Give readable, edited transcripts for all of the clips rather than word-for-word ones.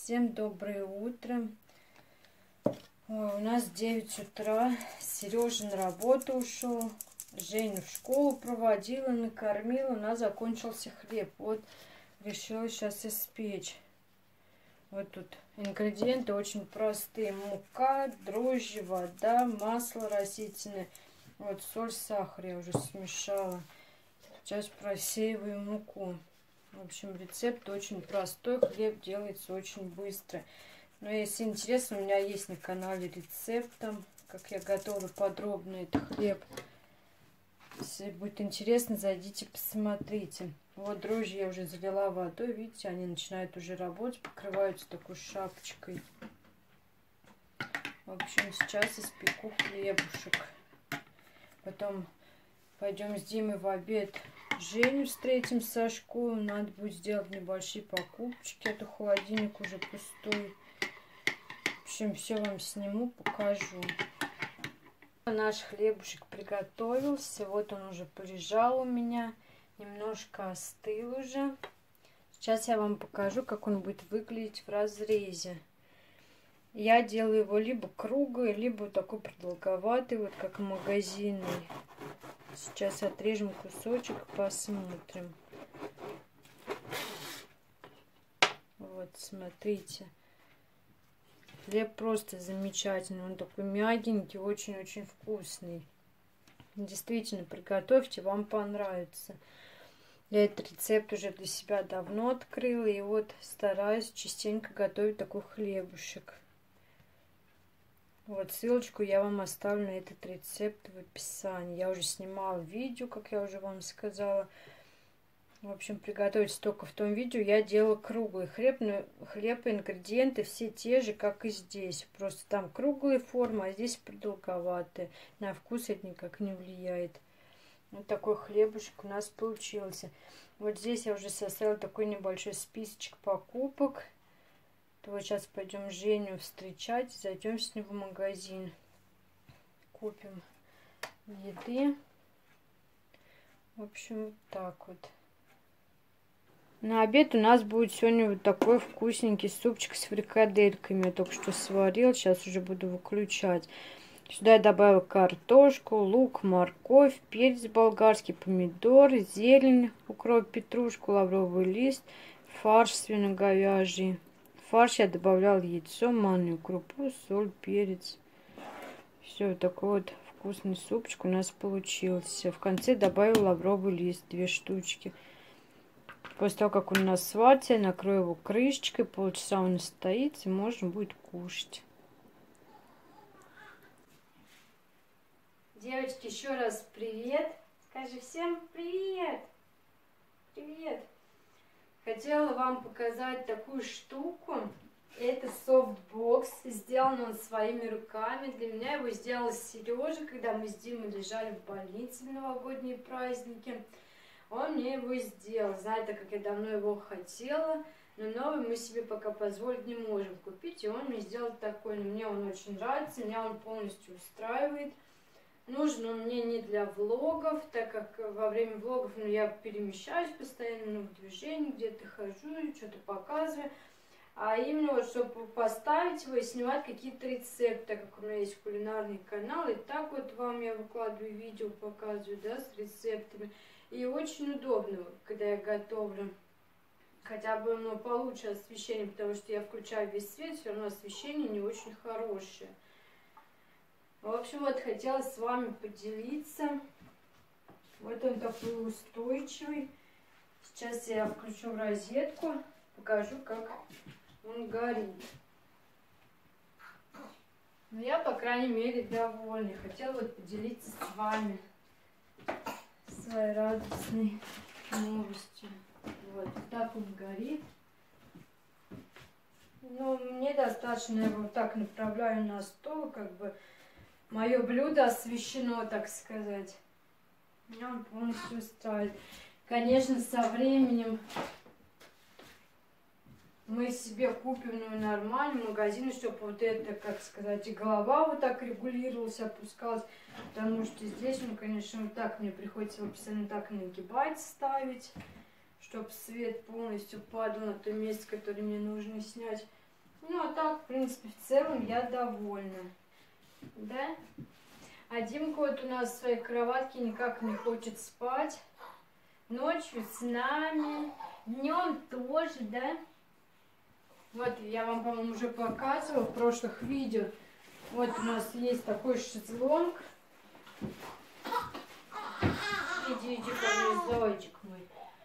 Всем доброе утро. Ой, у нас 9 утра. Сережа на работу ушел. Женю в школу проводила, накормила. У нас закончился хлеб. Вот решила сейчас испечь. Вот тут ингредиенты очень простые. Мука, дрожжи, вода, масло растительное. Вот соль, сахар я уже смешала. Сейчас просеиваю муку. В общем, рецепт очень простой. Хлеб делается очень быстро. Но если интересно, у меня есть на канале рецепт, там, как я готовлю подробно этот хлеб. Если будет интересно, зайдите, посмотрите. Вот дрожжи я уже залила водой. Видите, они начинают уже работать, покрываются такой шапочкой. В общем, сейчас испеку хлебушек. Потом пойдем с Димой в обед. Женю встретим с Сашку. Надо будет сделать небольшие покупочки. Это холодильник уже пустой. В общем, все вам сниму, покажу. Наш хлебушек приготовился. Вот он уже полежал у меня. Немножко остыл уже. Сейчас я вам покажу, как он будет выглядеть в разрезе. Я делаю его либо круглый, либо такой продолговатый, вот как магазинный. Сейчас отрежем кусочек, посмотрим. Вот, смотрите. Хлеб просто замечательный. Он такой мягенький, очень-очень вкусный. Действительно, приготовьте, вам понравится. Я этот рецепт уже для себя давно открыла. И вот стараюсь частенько готовить такой хлебушек. Вот ссылочку я вам оставлю на этот рецепт в описании. Я уже снимала видео, как я уже вам сказала. В общем, приготовить только в том видео я делала круглый хлеб. Но хлеб и ингредиенты все те же, как и здесь. Просто там круглые формы, а здесь продолговатые. На вкус это никак не влияет. Вот такой хлебушек у нас получился. Вот здесь я уже составила такой небольшой списочек покупок. То сейчас пойдем Женю встречать, зайдем с ним в магазин. Купим еды. В общем, вот так вот. На обед у нас будет сегодня вот такой вкусненький супчик с фрикадельками. Я только что сварила, сейчас уже буду выключать. Сюда я добавила картошку, лук, морковь, перец болгарский, помидор, зелень, укроп, петрушку, лавровый лист, фарш свино-говяжий. В фарш я добавляла яйцо, манную крупу, соль, перец. Все, вот такой вот вкусный супчик у нас получился. В конце добавила лавровый лист, 2 штучки. После того, как он у нас сварится, я накрою его крышечкой, полчаса он настоится, и можно будет кушать. Девочки, еще раз привет. Скажи всем привет. Привет. Хотела вам показать такую штуку. Это софтбокс. Сделан он своими руками. Для меня его сделал Сережа, когда мы с Димой лежали в больнице в новогодние праздники. Он мне его сделал. Знаете, как я давно его хотела. Но новый мы себе пока позволить не можем купить. И он мне сделал такой. Мне он очень нравится. Меня он полностью устраивает. Нужен он мне не для влогов, так как во время влогов я перемещаюсь постоянно, много движений, где-то хожу, что-то показываю. А именно вот, чтобы поставить его и снимать какие-то рецепты, так как у меня есть кулинарный канал. И так вот вам я выкладываю видео, показываю, да, с рецептами. И очень удобно, когда я готовлю. Хотя бы оно получше освещение, потому что я включаю весь свет, все равно освещение не очень хорошее. В общем, вот хотела с вами поделиться. Вот он такой устойчивый. Сейчас я включу в розетку, покажу, как он горит. Но я, по крайней мере, довольна. Хотела вот поделиться с вами своей радостной новостью. Вот так он горит. Но мне достаточно, я его так направляю на стол, как бы мое блюдо освещено, так сказать. Меня он полностью устраивает. Конечно, со временем мы себе купим нормальный магазин, чтобы вот это, как сказать, и голова вот так регулировалась, опускалась. Потому что здесь, ну, конечно, вот так мне приходится его постоянно так нагибать, ставить, чтобы свет полностью падал на то место, которое мне нужно снять. Ну, а так, в принципе, в целом я довольна. Да? А Димка вот у нас в своей кроватке никак не хочет спать. Ночью с нами, днем тоже, да? Вот, я вам, по-моему, уже показывала в прошлых видео. Вот у нас есть такой шезлонг. Иди, иди ко мне, зайчик мой.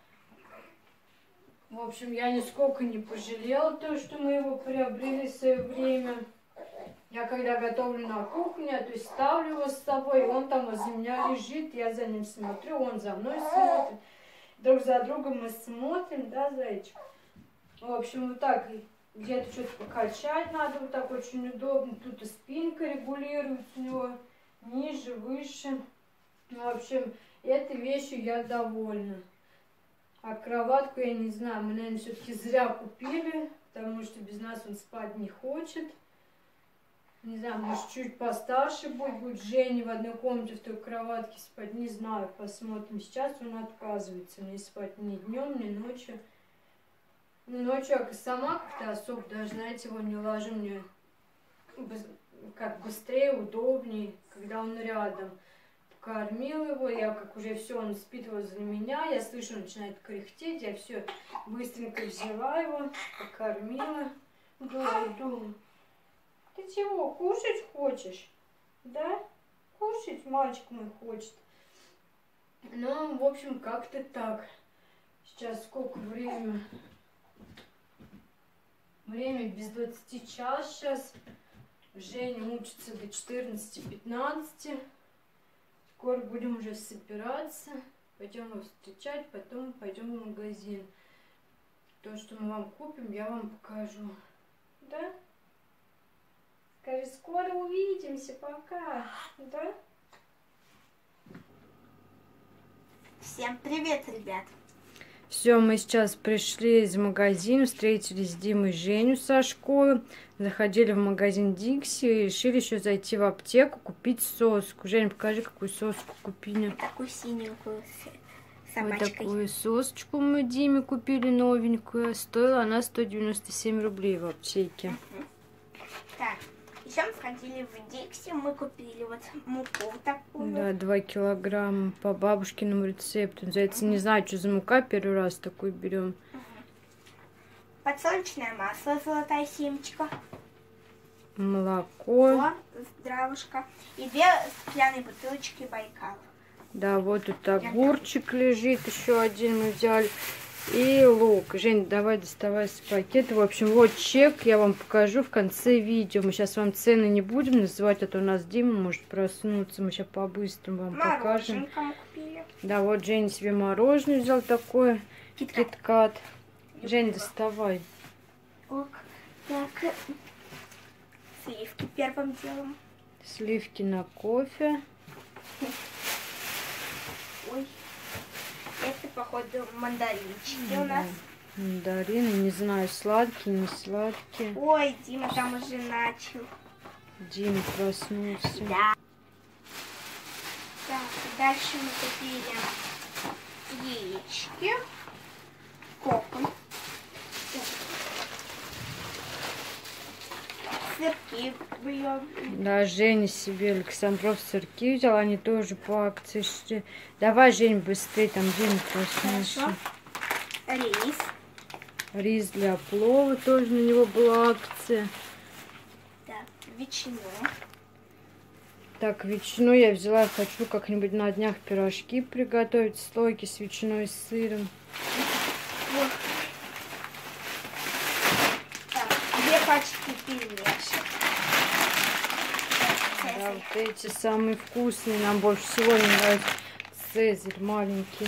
В общем, я нисколько не пожалела то, что мы его приобрели в свое время. Я когда готовлю на кухне, то есть ставлю его с собой, он там возле меня лежит, я за ним смотрю, он за мной смотрит. Друг за другом мы смотрим, да, зайчик? В общем, вот так где-то что-то покачать надо, вот так очень удобно. Тут и спинка регулируется у него, ниже, выше. В общем, этой вещью я довольна. А кроватку, я не знаю, мы, наверное, все-таки зря купили, потому что без нас он спать не хочет. Не знаю, может, чуть постарше будет Женя в одной комнате в той кроватке спать, не знаю, посмотрим. Сейчас он отказывается мне спать ни днем, ни ночью. Ночью я сама как-то особо даже, знаете, его не ложу, мне как быстрее, удобнее, когда он рядом. Кормил его, я как уже все, он спит возле меня, я слышу, он начинает кряхтеть, я все быстренько взяла его, покормила. Думаю, ты чего, кушать хочешь? Да? Кушать мальчик мой хочет. Ну, в общем, как-то так. Сейчас сколько время? Время без 20 час сейчас. Женя учится до 14-15. Скоро будем уже собираться. Пойдем его встречать, потом пойдем в магазин. То, что мы вам купим, я вам покажу. Да? Скажи, скоро увидимся, пока. Да? Всем привет, ребят. Все, мы сейчас пришли из магазина, встретились с Димой и Женю со школы, заходили в магазин Дикси и решили еще зайти в аптеку, купить соску. Женя, покажи, какую соску купили. Такую синенькую с Вот собачкой. такую сосочку мы Диме купили новенькую. Стоила она 197 рублей в аптеке. Так, еще мы сходили в Дикси, мы купили вот муку такую. Да, 2 килограмма по бабушкиному рецепту. Называется, не знаю, что за мука, первый раз такую берем. Подсолнечное масло, золотая семечка. Молоко. Здравушка. И 2 стеклянные бутылочки Байкал. Да, вот тут огурчик лежит, еще один мы взяли. И лук. Жень, давай доставай с пакета. В общем, вот чек, я вам покажу в конце видео. Мы сейчас вам цены не будем называть, а то у нас Дима может проснуться. Мы сейчас по-быстрому вам покажем. Мы купили. Да, вот Женя себе мороженое взял такое. Кит-кат. Жень, доставай. Ок. Так, сливки первым делом. Сливки на кофе. Ой. Это, походу, мандаринчики у нас. Мандарины, не знаю, сладкие, не сладкие. Ой, Дима там уже начал. Дима проснулся. Да. Так, дальше мы купили яички. Кокон. Сырки берем. Да, Женя себе Александров сырки взял, они тоже по акции шли. Давай, Жень, быстрее, там Дима проснулся. Рис. Рис для плова, тоже на него была акция. Так, ветчину. Так, ветчину я взяла, хочу как-нибудь на днях пирожки приготовить, слойки с ветчиной и сыром. Вот. Так, 2 пачки пельмешек. Да, вот эти самые вкусные, нам больше всего не нравится. Цезарь маленький.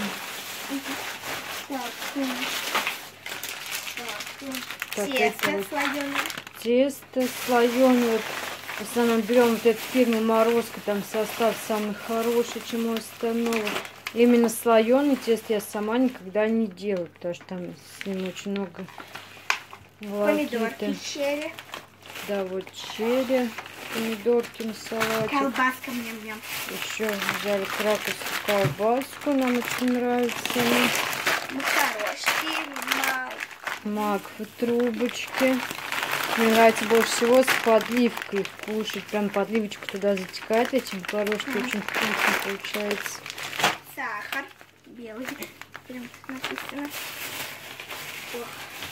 Так, это вот слоеное. тесто слоеное. Вот, в основном берем вот эту фирму Морозко, там состав самый хороший, чем у остального. Именно слоеный тесто я сама никогда не делаю, потому что там с ним очень много волокиты. Помидорки черри. Да, вот черри, помидорки на салате. Колбаска мне. Еще взяли краковскую колбаску, нам очень нравится. Макарошки, Макфы, трубочки. Мне нравится больше всего с подливкой кушать. Прям подливочку туда затекает. Эти макарошки очень вкусно получается. Сахар белый. Прям написано. О.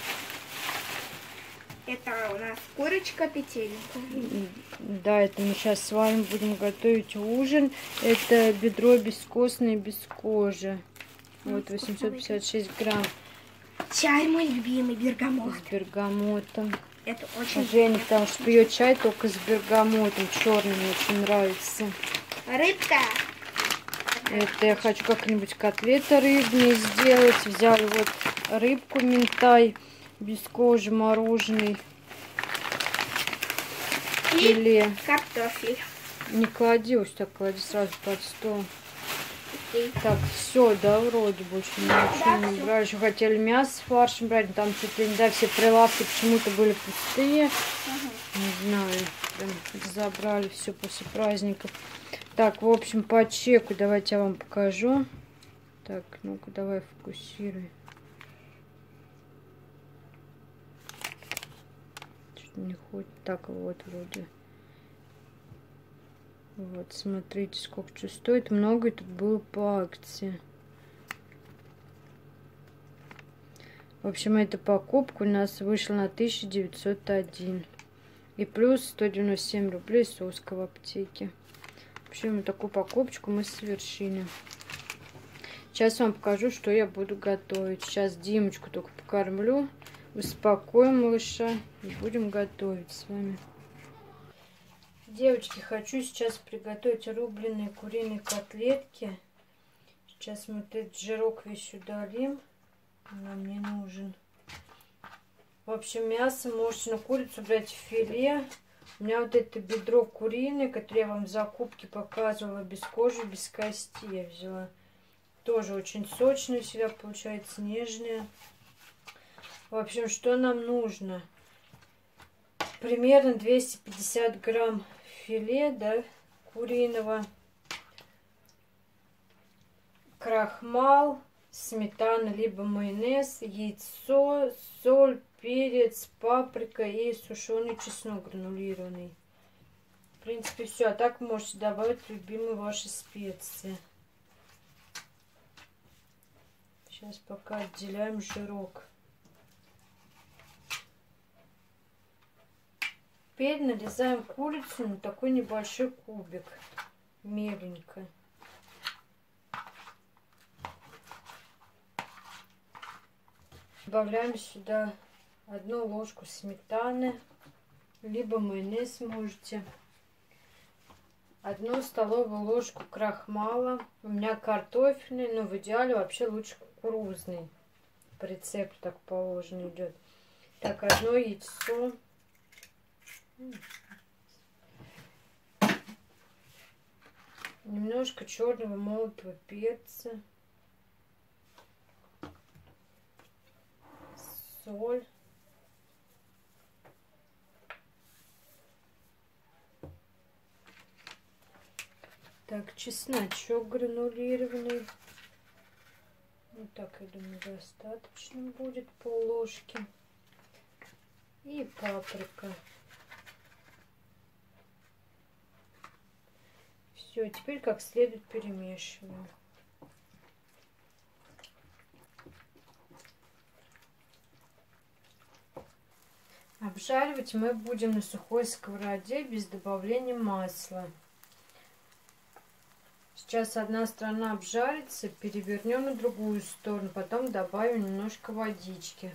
Это у нас курочка петелинка. Да, это мы сейчас с вами будем готовить ужин. Это бедро бескостное без кожи. Вот 856 грамм. Чай мой любимый, бергамот. С бергамотом. Это очень Женя, потому что пьет чай только с бергамотом. Черный мне очень нравится. Рыбка. Это я хочу как-нибудь котлеты рыбные сделать. Взяли вот рыбку минтай без кожи мороженый. И филе. картофель. Не клади, вот так клади сразу под стол. И Так, все, да, вроде больше ничего не всё. брали. Еще хотели мясо с фаршем брать, но там что-то, не знаю, все прилавки почему-то были пустые. Не знаю, прям забрали все после праздников. Так, в общем, по чеку давайте я вам покажу. Так, ну-ка, давай фокусируй. Что-то не ходит. Так, вот вроде. Вот, смотрите, сколько что стоит. Много тут было по акции. В общем, эта покупка у нас вышла на 1901. И плюс 197 рублей соска в аптеке. В общем, такую покупочку мы совершили. Сейчас вам покажу, что я буду готовить. Сейчас Димочку только покормлю. Успокоим малыша. И будем готовить с вами. Девочки, хочу сейчас приготовить рубленые куриные котлетки. Сейчас мы этот жирок весь сюда лим. Нам не нужен. В общем, мясо можете на курицу брать филе. У меня вот это бедро куриное, которое я вам в закупке показывала, без кожи, без кости я взяла. Тоже очень сочное всегда получается, нежное. В общем, что нам нужно? Примерно 250 грамм филе, да, куриного, крахмал, сметана, либо майонез, яйцо, соль, перец, паприка и сушеный чеснок гранулированный. В принципе, все. А так можете добавить любимые ваши специи. Сейчас пока отделяем жирок. Теперь нарезаем курицу на такой небольшой кубик, меленько. Добавляем сюда 1 ложку сметаны, либо майонез можете. 1 столовую ложку крахмала. У меня картофельный, но в идеале вообще лучше кукурузный. По рецепту так положено идет. Так, 1 яйцо. Немножко черного молотого перца. Соль. Так, чесночок гранулированный. Вот так, я думаю, достаточно будет пол-ложки. И паприка. Все, теперь как следует перемешиваем. Обжаривать мы будем на сухой сковороде без добавления масла. Сейчас одна сторона обжарится, перевернем на другую сторону, потом добавим немножко водички.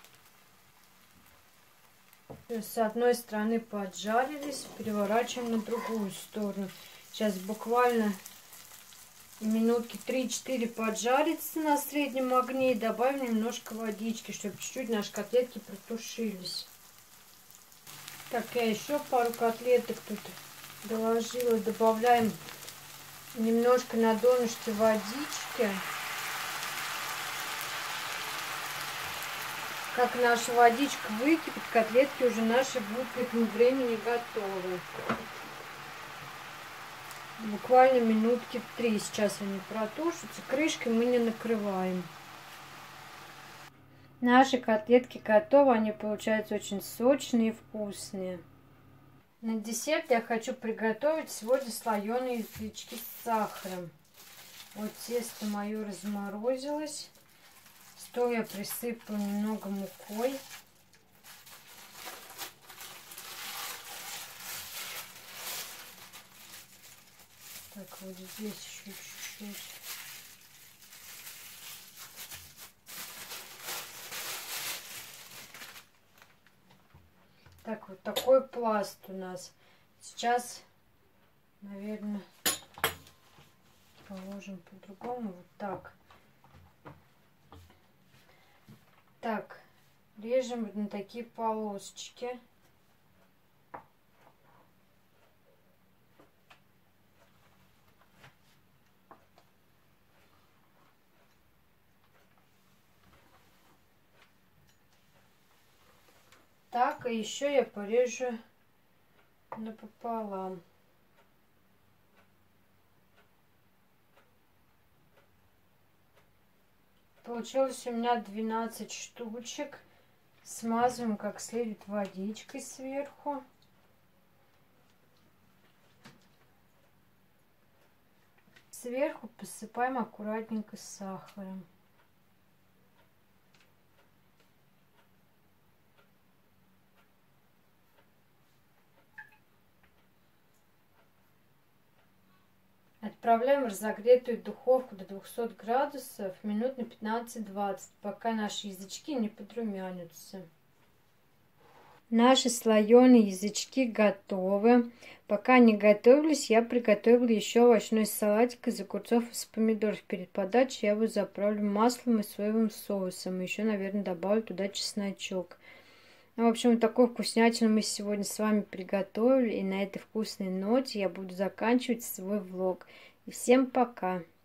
С одной стороны поджарились, переворачиваем на другую сторону. Сейчас буквально минутки 3-4 поджарится на среднем огне и добавим немножко водички, чтобы чуть-чуть наши котлетки протушились. Так, я еще пару котлеток тут доложила. Добавляем немножко на донышке водички. Как наша водичка выкипит, котлетки уже наши будут к этому времени готовы. Буквально минутки 3 сейчас они протушатся. Крышкой мы не накрываем. Наши котлетки готовы, они получаются очень сочные и вкусные. На десерт я хочу приготовить сегодня слоеные язычки с сахаром. Вот тесто мое разморозилось. Стол я присыпала немного мукой. Так, вот здесь еще чуть-чуть. Так, вот такой пласт у нас. Сейчас, наверное, положим по-другому. Вот так. Так, режем вот на такие полосочки. Так, и еще я порежу напополам. Получилось у меня 12 штучек. Смазываем как следует водичкой сверху. Сверху посыпаем аккуратненько сахаром. Отправляем в разогретую духовку до 200 градусов минут на 15-20, пока наши язычки не подрумянятся. Наши слоеные язычки готовы. Пока они готовились, я приготовила еще овощной салатик из огурцов и помидоров. Перед подачей я его заправлю маслом и соевым соусом. Еще, наверное, добавлю туда чесночок. Ну, в общем, такую вкуснятину мы сегодня с вами приготовили. И на этой вкусной ноте я буду заканчивать свой влог. И всем пока!